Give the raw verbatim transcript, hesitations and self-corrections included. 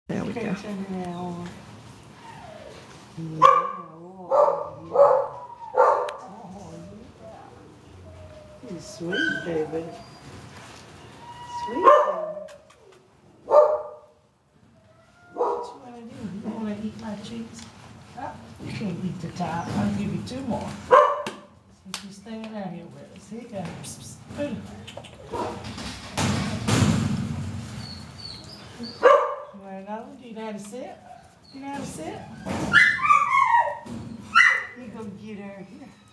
There we Okay, go. turn it on. Yeah. Oh, yeah. Oh, yeah. He's sweet, baby. Sweet, baby. What you want to do? You want to eat my cheeks? Huh? You can't eat the top. I'll give you two more. Since you're staying out here with us. Here you go. You want another one? Do you know how to sit? Do you know how to sit? You go get her here.